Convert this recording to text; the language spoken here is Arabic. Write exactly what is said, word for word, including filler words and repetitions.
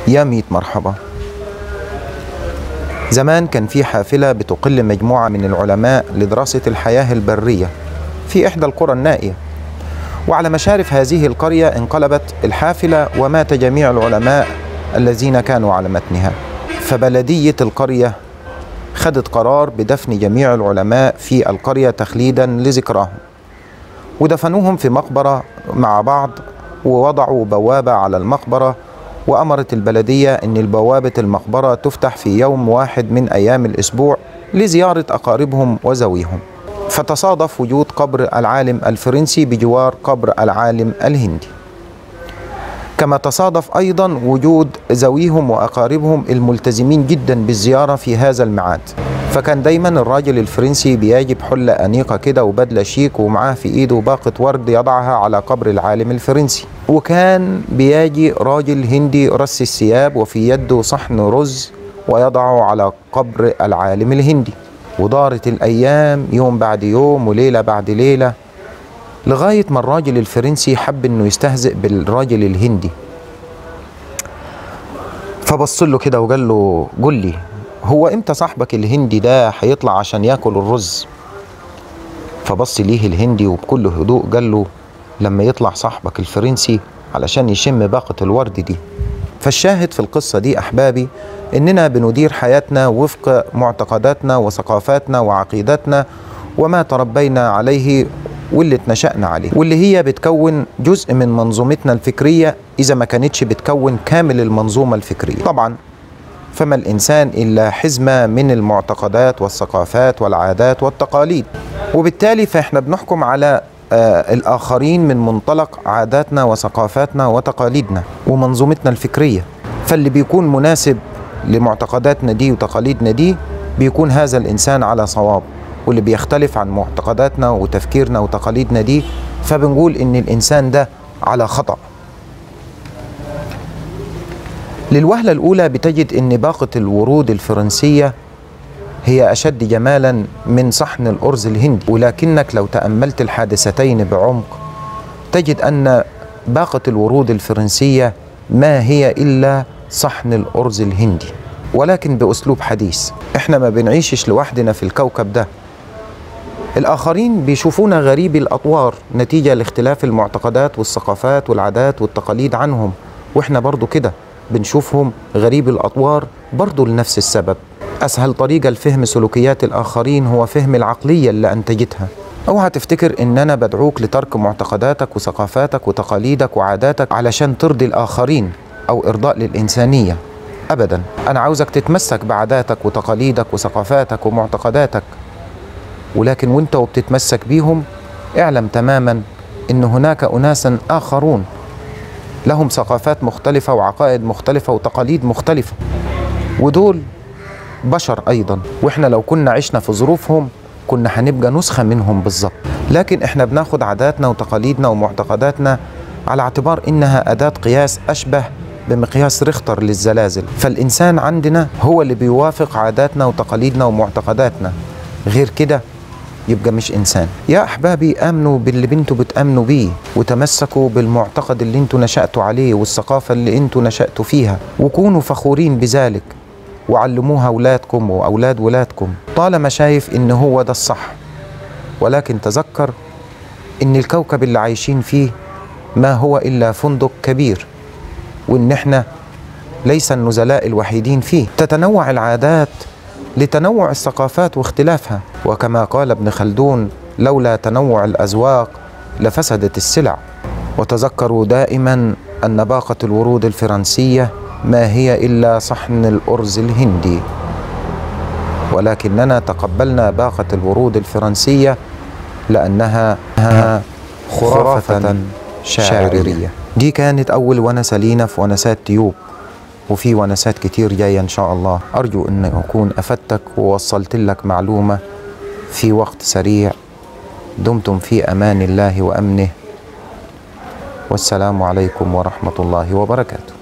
يا ميت مرحبا. زمان كان في حافلة بتقل مجموعة من العلماء لدراسة الحياة البرية في إحدى القرى النائية، وعلى مشارف هذه القرية انقلبت الحافلة ومات جميع العلماء الذين كانوا على متنها، فبلدية القرية خدت قرار بدفن جميع العلماء في القرية تخليدا لذكراهم، ودفنوهم في مقبرة مع بعض، ووضعوا بوابة على المقبرة، وأمرت البلدية أن البوابة المقبرة تفتح في يوم واحد من أيام الأسبوع لزيارة أقاربهم وذويهم. فتصادف وجود قبر العالم الفرنسي بجوار قبر العالم الهندي، كما تصادف أيضا وجود ذويهم وأقاربهم الملتزمين جدا بالزيارة في هذا الميعاد. فكان دايما الراجل الفرنسي بيجيب حلة أنيقة كده وبدلة شيك ومعاه في إيده باقة ورد يضعها على قبر العالم الفرنسي، وكان بيجي راجل هندي رص الثياب وفي يده صحن رز ويضعه على قبر العالم الهندي. ودارت الأيام يوم بعد يوم وليلة بعد ليلة، لغاية ما الراجل الفرنسي حب إنه يستهزئ بالراجل الهندي، فبص له كده وقال له: قل لي، هو امتى صاحبك الهندي ده هيطلع عشان ياكل الرز؟ فبص ليه الهندي وبكل هدوء قال له: لما يطلع صاحبك الفرنسي علشان يشم باقة الورد دي. فالشاهد في القصة دي أحبابي إننا بندير حياتنا وفق معتقداتنا وثقافاتنا وعقيداتنا وما تربينا عليه واللي اتنشأنا عليه، واللي هي بتكون جزء من منظومتنا الفكرية إذا ما كانتش بتكون كامل المنظومة الفكرية. طبعا فما الإنسان إلا حزمة من المعتقدات والثقافات والعادات والتقاليد، وبالتالي فإحنا بنحكم على آه الآخرين من منطلق عاداتنا وثقافاتنا وتقاليدنا ومنظومتنا الفكرية. فاللي بيكون مناسب لمعتقداتنا دي وتقاليدنا دي بيكون هذا الإنسان على صواب، واللي بيختلف عن معتقداتنا وتفكيرنا وتقاليدنا دي فبنقول إن الإنسان ده على خطأ. للوهلة الأولى بتجد إن باقة الورود الفرنسية هي أشد جمالا من صحن الأرز الهندي، ولكنك لو تأملت الحادثتين بعمق تجد أن باقة الورود الفرنسية ما هي إلا صحن الأرز الهندي، ولكن بأسلوب حديث. إحنا ما بنعيشش لوحدنا في الكوكب ده، الآخرين بيشوفونا غريبي الأطوار نتيجة لاختلاف المعتقدات والثقافات والعادات والتقاليد عنهم، وإحنا برضو كده بنشوفهم غريب الأطوار برضو لنفس السبب. أسهل طريقة لفهم سلوكيات الآخرين هو فهم العقلية اللي أنتجتها. اوعى تفتكر إن أنا بدعوك لترك معتقداتك وثقافاتك وتقاليدك وعاداتك علشان ترضي الآخرين أو إرضاء للإنسانية، أبدا. أنا عاوزك تتمسك بعاداتك وتقاليدك وثقافاتك ومعتقداتك، ولكن وانت وبتتمسك بيهم اعلم تماما إن هناك أناسا آخرون لهم ثقافات مختلفة وعقائد مختلفة وتقاليد مختلفة، ودول بشر أيضا، وإحنا لو كنا عشنا في ظروفهم كنا هنبقى نسخة منهم بالظبط. لكن إحنا بناخد عاداتنا وتقاليدنا ومعتقداتنا على اعتبار إنها أداة قياس أشبه بمقياس ريختر للزلازل، فالإنسان عندنا هو اللي بيوافق عاداتنا وتقاليدنا ومعتقداتنا، غير كده يبقى مش إنسان. يا أحبابي، آمنوا باللي انتوا بتآمنوا بيه، وتمسكوا بالمعتقد اللي انتوا نشأتوا عليه والثقافة اللي انتوا نشأتوا فيها، وكونوا فخورين بذلك وعلموها أولادكم وأولاد ولادكم طالما شايف إن هو ده الصح. ولكن تذكر إن الكوكب اللي عايشين فيه ما هو إلا فندق كبير، وإن احنا ليس النزلاء الوحيدين فيه. تتنوع العادات لتنوع الثقافات واختلافها، وكما قال ابن خلدون: لولا تنوع الأذواق لفسدت السلع. وتذكروا دائما أن باقة الورود الفرنسية ما هي إلا صحن الأرز الهندي، ولكننا تقبلنا باقة الورود الفرنسية لأنها خرافة شاعرية. دي كانت أول ونسة لينا في ونسات تيوب، وفي ونسات كتير جاية إن شاء الله. أرجو أن أكون أفدتك ووصلت لك معلومة في وقت سريع. دمتم في أمان الله وأمنه، والسلام عليكم ورحمة الله وبركاته.